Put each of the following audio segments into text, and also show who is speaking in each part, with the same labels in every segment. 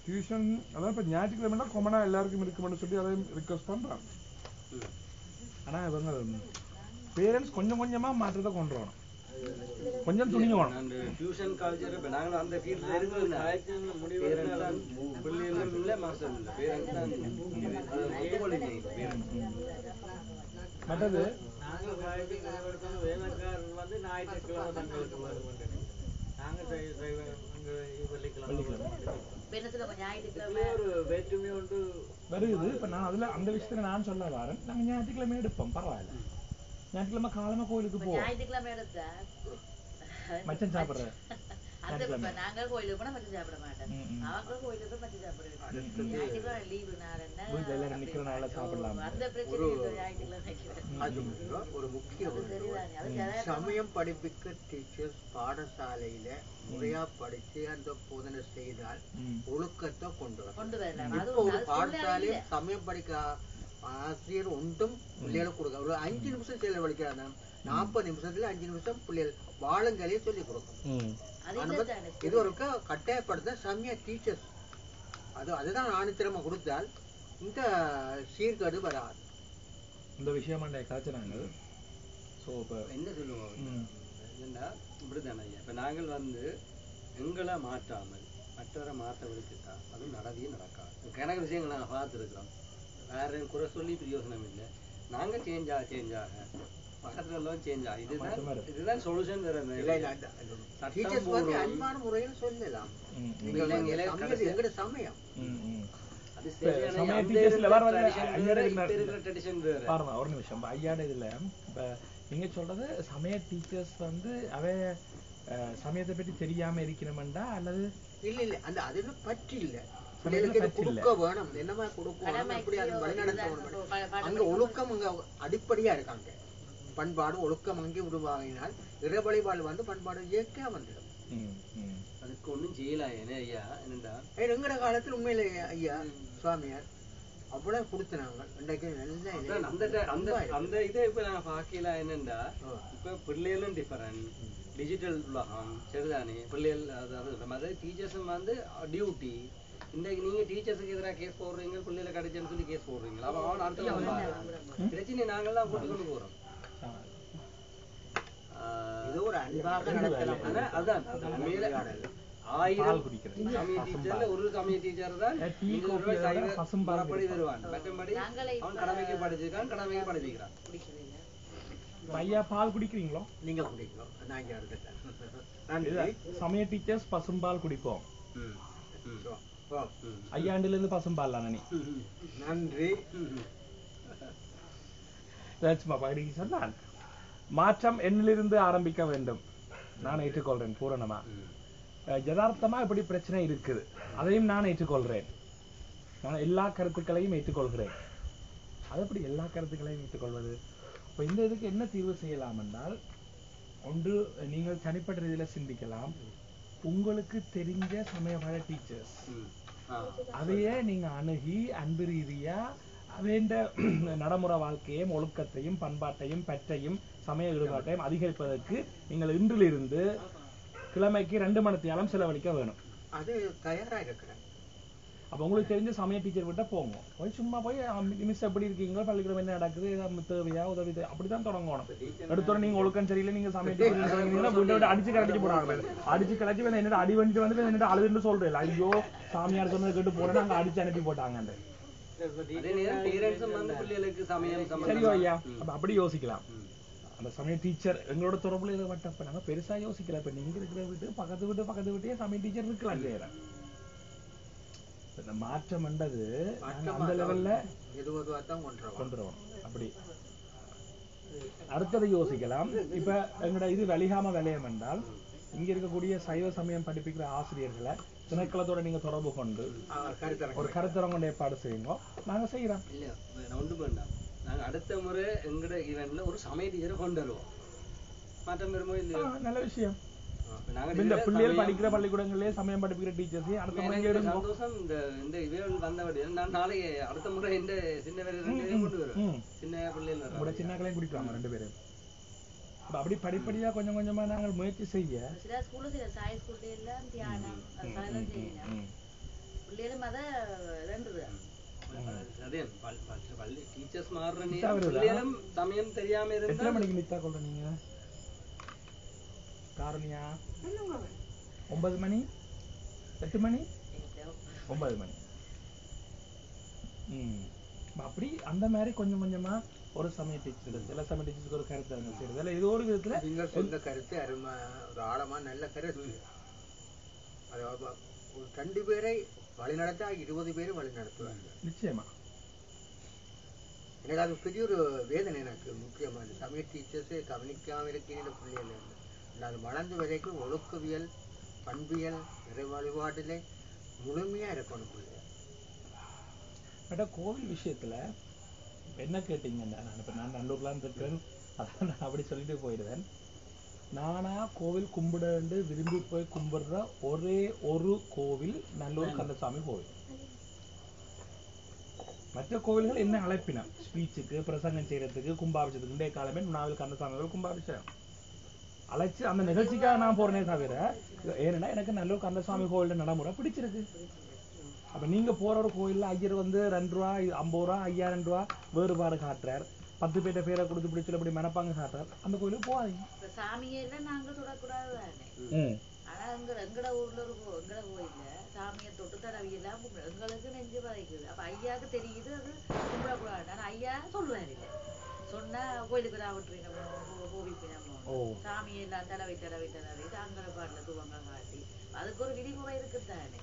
Speaker 1: Tuition அதான் இப்போ ஞாயிற்றுக்கிழமைனா காமனாக எல்லாருக்கும் இருக்குமென்னு சொல்லி அதையும் ரிக்வஸ்ட் பண்ணுறாங்க. ஆனால் இவங்க பேரண்ட்ஸ் கொஞ்சம் கொஞ்சமாக மாற்றத்தை கொண்டு வரணும், கொஞ்சம் துணியணும்.
Speaker 2: அந்த டியூஷன் கல்ச்சர் இப்போ நாங்கள் அந்த ஃபீல்டில் இருக்கிறது பேரண்ட்ஸ் தான் பிள்ளைகளும் இல்லை மாஸ்டர் இல்லை, பேரண்ட்ஸ் தான்
Speaker 1: மற்றது
Speaker 3: நாங்கள் வேலைக்காரர் வந்து ஞாயிற்றுக்கிழமை தங்களுக்கு வருவாங்க, நாங்கள் ஒரு வேற்றுமை உண்டு
Speaker 1: வருது. இப்போ நான் அதில் அந்த விஷயத்தில் நான் சொல்ல வரேன், நாங்கள் ஞாயிற்றுக்கிழமை எடுப்போம், பரவாயில்ல. ஞாயிற்றுக்கிழமை காலமாக கோயிலுக்கு போவோம்,
Speaker 4: ஞாயிற்றுக்கிழமை எடுத்தா
Speaker 1: மச்சன் சாப்பிட்ற
Speaker 4: நாங்கள் கோயிலுக்கு போனா மச்சம் சாப்பிட மாட்டோம், அவங்க கோயிலுக்கு மச்சம் சாப்பிடுவோம். ஞாயிற்றுக்கிழமை லீவு நாள்
Speaker 1: நிக்கிற நாள சாப்பிடலாம்.
Speaker 4: அந்த பிரச்சனை ஞாயிற்றுக்கிழமை
Speaker 5: ஒரு முக்கிய சமயம் படிப்புக்கு டீச்சர்ஸ் பாடசாலையில முறையா படிச்சு அந்த போதனை செய்தால் ஒழுக்கத்தை கொண்டு வரலாம். இப்போ ஒரு பாடசாலையில் சமயம் படிக்க ஆசிரியர் ஒன்றும் பிள்ளைகளுக்கு கொடுக்க ஒரு 5 நிமிஷம் செலவழிக்கிறாங்க, 40 நிமிஷத்துல 5 நிமிஷம் பிள்ளைகள் வாழுங்களையே சொல்லி கொடுக்கும். இது ஒரு கட்டாயப்படுத்த சமய டீச்சர்ஸ் அதுதான் ஆணித்திரமா கொடுத்தால் இந்த சீர்கேடு வராது.
Speaker 1: இந்த விஷயமா கதைச்சாங்க. ஸோ இப்போ
Speaker 2: என்ன சொல்லுவோம் என்னன்னா இப்படித்தானே ஐயா, இப்போ நாங்கள் வந்து எங்களை மாற்றாமல் மற்றவரை மாற்ற விடுத்துட்டா அது நடவே நடக்காது. கணக்கு விஷயங்கள் நாங்கள் பார்த்துருக்குறோம், வேற குறை சொல்லி பிரயோசனம் இல்லை. நாங்கள் சேஞ்ச் ஆக பக்கத்துல எல்லாம் சேஞ்ச் ஆகும். இதுதான் சொல்யூஷன்.
Speaker 5: அன்பான முறையில் சொல்லலாம். சமயம்
Speaker 1: ஒரு நிமிஷம் ஐயாட இதுல இப்ப நீங்க சொல்றது சமய டீச்சர்ஸ் வந்து அவ சமயத்தை பற்றி தெரியாம இருக்கணும்டா அல்லது
Speaker 5: இல்ல இல்ல அந்த அது பற்றி இல்ல, கொடுக்க வேணும் என்னமா கொடுக்கணும் அப்படி அதை வழிநடத்த வேணும். அங்க ஒழுக்கம் அங்க அடிப்படையா இருக்காங்க, பண்பாடு ஒழுக்கம் அங்கே உருவாகினால் இறை வழிபாடு வந்து பண்பாடு இயற்கையா வந்துடும்.
Speaker 2: அதுக்கு ஒண்ணும் செய்யலாம். ஏன்னா ஐயா என்னண்டா
Speaker 5: எங்கட காலத்துல உண்மையில ஐயா சுவாமியார் அவ்வளவு கொடுத்துனாங்க. இன்றைக்கு
Speaker 2: அந்த இதை இப்ப நாங்க பாக்கல. என்னண்டா இப்ப பிள்ளைகளும் டிஃபரண்ட், டிஜிட்டல் உலகம் சரிதானே. பிள்ளைகள் அதாவது டீச்சர்ஸும் வந்து டியூட்டி. இன்றைக்கு நீங்க டீச்சர்ஸுக்கு எதிராக கேஸ் போடுறீங்க, பிள்ளைகளை கிடைச்சேன்னு சொல்லி கேஸ் போடுறீங்களா, அவன் அடுத்த பிரச்சனை நாங்கள்லாம் போட்டு கொண்டு போறோம்.
Speaker 5: இது ஒரு அன்பாக நடத்தலாம்.
Speaker 2: அதான் 1000 சமய டீச்சர்ல ஒரு சமய டீச்சர் தான் பரப்படி தருவான். மற்றபடி அவன் கடமைக்கு படிச்சிருக்கான், கடமைக்கு படிச்சிருக்கான்.
Speaker 1: ஐயா பால் குடிக்கிறீங்களோ?
Speaker 5: நீங்க குடிக்கிறோம்.
Speaker 1: சமய டீச்சர்ஸ் பசும்பால் குடிப்போம். ஐயாண்டுல இருந்து பசும்பால் தானே.
Speaker 5: நன்றி.
Speaker 1: சொன்னான் மாற்றம் என்னிலிருந்து ஆரம்பிக்க வேண்டும். நான் ஏற்றுக்கொள்றேன் பூரணமா. யதார்த்தமா இப்படி பிரச்சனை இருக்குது, அதையும் நான் ஏற்றுக்கொள்றேன். நான் எல்லா கருத்துக்களையும் ஏற்றுக்கொள்கிறேன். அது எப்படி எல்லா கருத்துக்களையும் ஏற்றுக்கொள்வது? இப்போ இந்த இதுக்கு என்ன தீர்வு செய்யலாம் என்றால், ஒன்று நீங்கள் தனிப்பட்ட ரீதியில சிந்திக்கலாம். உங்களுக்கு தெரிஞ்ச சமயபாட டீச்சர்ஸ் அதையே நீங்க அணுகி அன்பு ரீதியா வேண்ட நடைமுறை வாழ்க்கையும் ஒழுக்கத்தையும் பண்பாட்டையும் பற்றையும் சமய ஈடுபாட்டையும் அதிகரிப்பதற்கு நீங்கள் இன்றிலிருந்து கிழமைக்கு 2 மணி நேரம் செலவழிக்க வேணும்.
Speaker 5: அது தயாரா இருக்கிறேன்.
Speaker 1: அப்ப உங்களுக்கு தெரிஞ்ச சமய டீச்சர் கிட்ட போங்க, போய் சும்மா போய் மிஸ் எப்படி இருக்கீங்களோ, பள்ளிக்கூடம் என்ன நடக்குது, தேவையா உதவி அப்படிதான் தொடங்கணும். எடுத்தோட நீங்க ஒழுக்கம் சரியில்லை, நீங்க சமய டீச்சர் அடிச்சு கலட்டி போறாங்க. அடிச்சு கலட்டி என்னோட அடி வந்துட்டு வந்து என்னோட அழுதுன்னு சொல்றேன். ஐயோ சாமியார் சொன்னதை கேட்டு போறேன், அங்க அடிச்சு அனுப்பி போட்டாங்க. சரியோ ஐயா, அப்படி யோசிக்கலாம். அந்த சமய டீச்சர் எங்களோட தொடர்புல இதை வட்டப்ப நாங்க பெருசா யோசிக்கல. இப்ப நீங்க இருக்கிற வீட்டு பக்கத்து வீட்டையே சமய டீச்சர் இருக்கலாம் இல்லையா? இந்த மாற்றம் என்றது அந்த லெவல்ல கொண்டு வரணும். அப்படி அடுத்தது யோசிக்கலாம். இப்ப எங்களோட இது வலிகாம விளையம் என்றால், இங்க இருக்கக்கூடிய சைவ சமயம் படிப்பிக்கிற ஆசிரியர்களை திணைக்களத்தோட நீங்க தொடர்பு கொண்டு ஒரு கருத்தரங்கு ஏற்பாடு செய்யுங்க, நாங்க செய்யறோம்.
Speaker 2: இல்ல ஒன்று பண்ணலாம். நாங்க அடுத்த முறை எங்கட ஈவென்ட்ல ஒரு சமய டீச்சரை கொண்டு வருவோம். மாற்றம் பெருமோ இல்லையா? நல்ல விஷயம். இந்த பிள்ளைகள் படிக்கிற பள்ளிக்கூடங்களே சமயம் படிக்கிற டீச்சர்ஸ் அடுத்த முறை சந்தோஷம். இந்த இவன் வந்தபடி நான் நாளைக்கு அடுத்த முறை இந்த சின்ன பேர் கொண்டு வருவேன். சின்ன பிள்ளைகள் கூட சின்னக்களையும் குடிப்பாங்க 2 பேரும். அப்படி படிப்படியா கொஞ்சம் கொஞ்சமா நாங்கள் முயற்சி செய்ய
Speaker 4: சில ஸ்கூல்ல சில சாய் ஸ்கூல்ல எல்லாம் தியானம் அதெல்லாம் செய்யலாம். பிள்ளைகள் அத ரெண்டுது
Speaker 2: அதே பள்ளி டீச்சர்ஸ் மாறுற நேரம் சமயம் தெரியாம இருந்தா
Speaker 1: எத்தனை மணிக்கு நித்தா கொள்ற நீங்க காரணியா 9 மணி 8 மணி 9 மணி அப்படி அந்த மாதிரி கொஞ்சம் கொஞ்சமா ஒரு சமய டீச்சர் சில சமய டீச்சருக்கு ஒரு கருத்து அவங்க செய்யறது இது ஒரு விதத்துல
Speaker 5: நீங்கள் சொந்த கருத்து ஒரு ஆழமா நல்ல கருத்து. அதாவது 2 பேரை வழிநடத்தா 20 பேரும் வழி நடத்துவாங்க.
Speaker 1: நிச்சயமா
Speaker 5: எனக்கு அது பெரிய ஒரு வேதனை. எனக்கு முக்கியமான சமய டீச்சர்ஸே கவனிக்காம இருக்கிற பிள்ளைகள் அது வளர்ந்து வரைக்கும் ஒழுக்கவியல் பண்பியல் இறை வழிபாட்டிலே முழுமையா இருக்கணும் பிள்ளைகள்.
Speaker 1: கோவில் விஷயத்துல என்ன கேட்டீங்கன்னா நான் நல்லூர்லாம் இருக்கிறேன் அதான் நான் அப்படி சொல்லிட்டு போயிடுவேன். நானா கோவில் கும்பிட விரும்பி போய் கும்பிடுற ஒரே ஒரு கோவில் நல்லூர் கந்தசாமி கோவில். மற்ற கோவில்கள் என்ன அழைப்பினம் ஸ்பீச்சுக்கு பிரசங்கம் செய்யறதுக்கு கும்பாபிஷேகத்துக்கு இன்றைய காலமே நாவல் கந்தசாமி கும்பாபிஷேகம் அழைச்சு அந்த நிகழ்ச்சிக்காக நான் போறேனே தவிர ஏன்னா எனக்கு நல்லூர் கந்தசாமி கோவில் நடைமுறை பிடிச்சிருக்கு. அப்ப நீங்க போற ஒரு கோயில்ல ஐயர் 2 ரூபா 50 ரூபா 5000 ரூபா வேறுபாடு காட்டுறார் 10 பேர்ட்ட பேரை கொடுத்து பிடிச்சல அப்படி மனப்பாங்க காட்டுறார் அந்த கோயிலுக்கு போகாதீங்க.
Speaker 4: சாமியெல்லாம் நாங்க தொடக்கூடாது தானே. ஆனா எங்கட ஊர்ல எங்கட கோயில்ல சாமியை தொட்டு தடவியெல்லாம் எங்களுக்கு நெஞ்சு பாதிக்குது. அப்ப ஐயாவுக்கு தெரியுது அது கும்பிடக்கூடாது. ஆனா ஐயா சொல்றாரு இல்ல சொன்னா கோயிலுக்கு ராவற்றினமோ கோவிப்பினமோ சாமியெல்லாம் தடவை தாங்கட பாட்டுல துவங்க காட்டி அதுக்கு ஒரு விதிமுறை இருக்குதானே.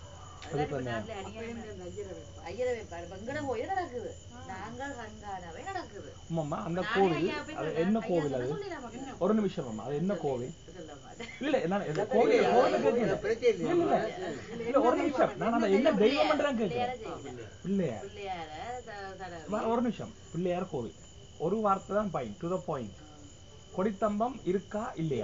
Speaker 1: அந்த கோவில் என்ன கோவில் அது ஒரு நிமிஷம் அது என்ன கோவில் இல்ல கோவில் ஒரு நிமிஷம் நான் அந்த என்ன தெய்வம் பண்றேன் கேட்கிறேன். பிள்ளையார் ஒரு நிமிஷம் பிள்ளையார் கோவில் ஒரு வார்த்தை தான் பாயிண்ட் டு த பாயிண்ட். கொடித்தம்பம் இருக்கா இல்லையா?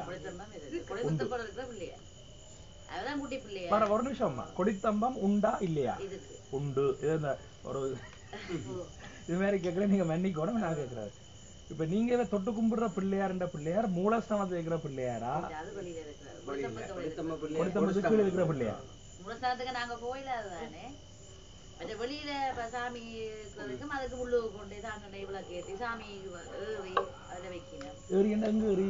Speaker 1: ஒரு நிமிஷம் கொடித்தம்பம் உண்டா இல்லையா? உண்டு. ஒரு இது மாதிரி கேட்கல நீங்க மன்னிக்கோட நான் கேட்கிறாரு. இப்ப நீங்க இதை தொட்டு கும்பிடுற பிள்ளையார் மூலஸ்தானத்துல இருக்கிற பிள்ளையாரா கொடித்தம்பத்துக்கு இருக்கிற பிள்ளையார்?
Speaker 4: மூலஸ்தானத்துக்கு நாங்க கோயிலாதானே வெளியில சாமி இருக்கிறதுக்கும் அதுக்கு உள்ளு கொண்டு தாங்க இவ்வளவு கேட்டு சாமி ஏறி அதுல வைக்கணும்.
Speaker 1: ஏறி என்ன எங்க ஏறி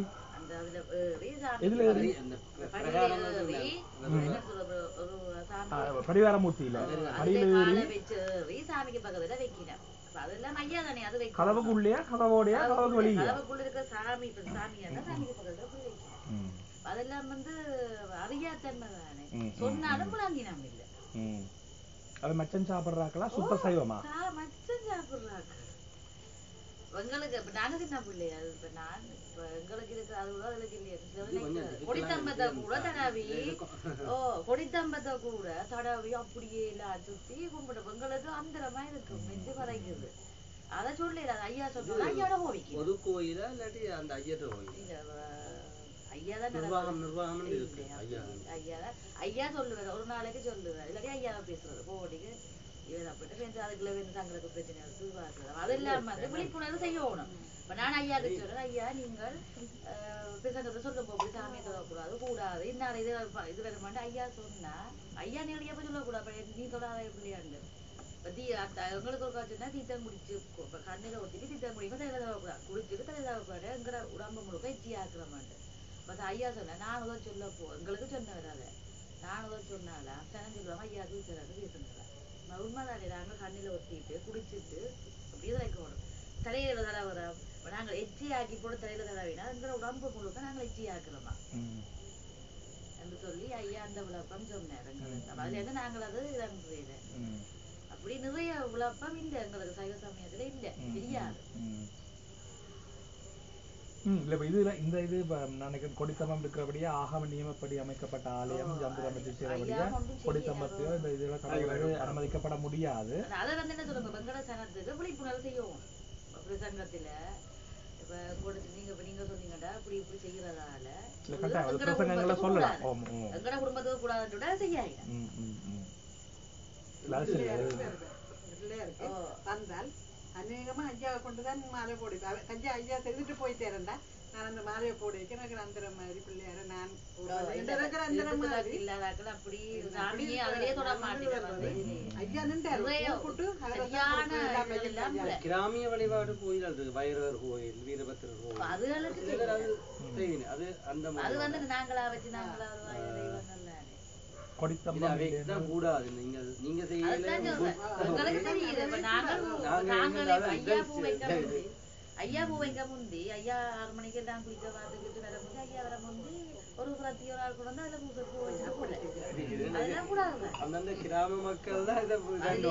Speaker 1: பரிவாரமூர்த்தியில
Speaker 4: சாமிக்கு பக்கத்துல வைக்கணும். அதெல்லாம் ஐயா தானே அது வைக்கணும்.
Speaker 1: கதவுக்குள்ளயா கதவோடையா கதவுக்கு வெளியே
Speaker 4: கதவுக்குள்ள இருக்கிற சாமிக்கு பக்கத்துல போய் வைக்கணும். அதெல்லாம் அறியாத்தன்மை தானே. சொன்னாலும் விளங்கினம் இல்ல.
Speaker 1: அது மச்சம் சாப்பிடுறாங்களா சுத்த சைவமா?
Speaker 4: மச்சம் சாப்பிடுறாங்க எங்களுக்கு. இப்ப நாங்க சின்ன பிள்ளையா இப்ப நான் எங்களுக்கு இருக்கு அது கூட அதுக்கு இல்லையா கொடித்தம்பத்தை கூட தடவி கொடித்தம்பத்தை கூட தடவி அப்படியே எல்லாம் சுத்தி கும்பிட எங்களுக்கு அந்தரமா இருக்கு நெஞ்சு பறைக்குது. அத சொல்லல ஐயா சொல்றது ஐயாவோட கோவிக்கு
Speaker 2: ஒரு கோயிலா இல்லாட்டி அந்த ஐயர் கோயில்
Speaker 4: ஐயா சொல்லுவாரு ஒரு நாளைக்கு சொல்லுவாரு இல்லாட்டி ஐயாவை பேசுறது போட்டிக்கு இவன் அப்படின்ட்டு அதுக்குள்ள தங்களுக்கு பிரச்சனை இருக்கு. அதெல்லாம் விழிப்புணர்வு செய்யணும். இப்ப நான் ஐயாவுக்கு சொல்றேன் ஐயா நீங்கள் பிரசங்கத்தை சொல்லும் போது சாமியை தொடக்கூடாது இன்னால இது வர மாட்டேன் ஐயா சொன்னா ஐயா நீங்க போய் சொல்லக்கூடாது நீ தொடாத பிள்ளையாண்டு எங்களுக்கு ஒரு காய்ச்சல்னா தீத்தம் குடிச்சு கண்ணில ஒட்டிட்டு தீத்தம் குடிக்கும் தலையில தவக்கூடாது குடிச்சிட்டு தலையில தவக்கூடாது எங்கிற உடம்பு முழுக்க எச்சி ஆக்குற மாட்டேன். பட் ஐயா சொன்னேன் நானுதான் சொல்ல எங்களுக்கு சொன்ன வராத நானுதான் சொன்னாலாம் சனம் சொல்லுவாங்க ஐயா தூக்கிறாரு பேசுங்களா உண்மைதானே. நாங்கள் கண்ணில ஒத்திட்டு குடிச்சிட்டு அப்படியே வைக்கணும் தலையில தடவை நாங்கள் எச்சி ஆக்கி போட்டு தலையில தடவினா எங்கிற உடம்பு முழுக்க நாங்கள் எச்சி ஆக்குறோமா என்று சொல்லி ஐயா அந்த விளப்பம் சொன்னார் எங்களுக்கு. அதுல இருந்து நாங்கள் அது இறங்குறேன். அப்படி நிறைய விளப்பம் இல்லை எங்களுக்கு சைவ சமயத்துல இல்ல தெரியாது.
Speaker 1: இல்ல இதுல இந்த இது நினைக்கிறேன் கொடித்தம்பம் இருக்கிறபடியா ஆகம நியமப்படி அமைக்கப்பட்ட ஆலயம் ஜந்துரமதியா கொடித்தம்பத்தையோ இந்த இதுல கடவுளோடு அனுமதிக்கப்பட முடியாது.
Speaker 4: அதை என்ன சொல்லுங்க வெங்கட சனத்துக்கு விழிப்புணர்வு செய்யணும். பிரசங்கத்துல இப்ப நீங்க சொன்னீங்கடா இப்படி இப்படி செய்யறதால
Speaker 1: சொல்லலாம்
Speaker 4: எங்கட குடும்பத்துக்கு கூடாதுன்னு செய்யாங்க.
Speaker 6: வந்தால் அநேகமா ஐயாவை கொண்டுதான் மாலை போடு கஞ்சா ஐயா செய்துட்டு போயிட்டேரண்டா நான் அந்த மாலையை போடு வைக்க எனக்கு அந்த மாதிரி பிள்ளையார நான்
Speaker 4: இல்லாதாக்கள் அப்படி சாமியே அதிலே தொட மாட்டேன்
Speaker 6: ஐயா நின்றாரு கூப்பிட்டு
Speaker 2: கிராமிய வழிபாடு கோயில் அது வைரவர் கோயில் வீரபத்திரர் கோயில் அது அந்த
Speaker 4: அது வந்து நாங்களா வச்சு நாங்களா
Speaker 2: கூடாது நீங்க செய்யல
Speaker 4: ஐயா பூ வைக்க முந்தி ஐயா 6 மணிக்கு எல்லாம் குளிக்க பார்த்துக்கிட்டு வர முந்தி ஐயா வர முந்தி ஒரு பிரத்தி ஒரு ஆள் கொண்டு வந்து அதுல பூசை பூ வச்சு அதெல்லாம் கூடாது
Speaker 2: அந்தந்த கிராம மக்கள் தான் இதை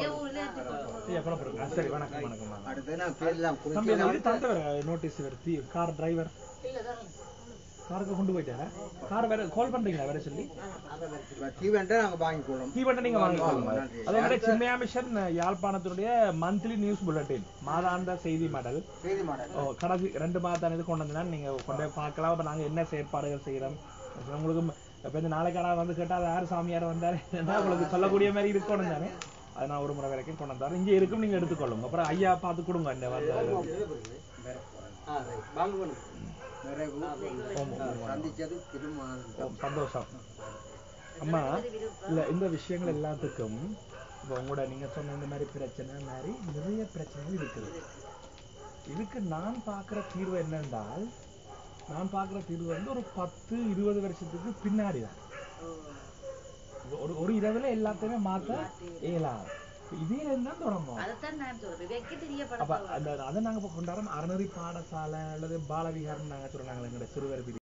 Speaker 1: சரி வணக்கம் வணக்கம்
Speaker 5: அடுத்து நான் பேர்லாம்
Speaker 1: நோட்டீஸ் வருது கார் டிரைவர் காருக்கு கொண்டு போயிட்டாரா கார் வேற கால் பண்றீங்களா வேற சொல்லி
Speaker 5: தீவெண்டை நாங்க வாங்கிக்கொள்ளும்
Speaker 1: தீவெண்டை நீங்க வாங்கிக்கோங்க அதே மாதிரி சின்மயா மிஷன் யாழ்ப்பாணத்தினுடைய மந்த்லி நியூஸ் புல்லட்டின் மாதாந்த செய்தி மடல் கடைசி 2 மாதம் இது கொண்டு வந்தா நீங்க கொண்டு பார்க்கலாம் அப்ப நாங்க என்ன செயற்பாடுகள் செய்யறோம் உங்களுக்கு இப்ப இந்த நாளைக்காரா வந்து கேட்டா அது யாரு சாமியார் வந்தாரு உங்களுக்கு சொல்லக்கூடிய மாதிரி இருக்கணும் தானே அது நான் ஒரு முறை வரைக்கும் கொண்டு வந்தாரு இங்க இருக்கும் நீங்க எடுத்துக்கொள்ளுங்க அப்புறம் ஐயா பார்த்து கொடுங்க இந்த சந்தோஷம் அம்மா இல்ல இந்த விஷயங்கள் எல்லாத்துக்கும் இப்ப உங்களோட நீங்க சொன்ன இந்த மாதிரி பிரச்சனை மாதிரி நிறைய பிரச்சனைகள் இருக்குது இதுக்கு நான் பாக்குற தீர்வு என்னென்றால் நான் பாக்குற தீர்வு வந்து ஒரு 10-20 வருஷத்துக்கு பின்னாடிதான் ஒரு இரவுல எல்லாத்தையுமே மாத்த இயலாது இதே தான் தொடங்கும் அதை நாங்க கொண்டாடுறோம் அறநெறி பாடசாலை அல்லது பாலவிகாரம் நாங்க சொல்றாங்க எங்களோட சிறுவர்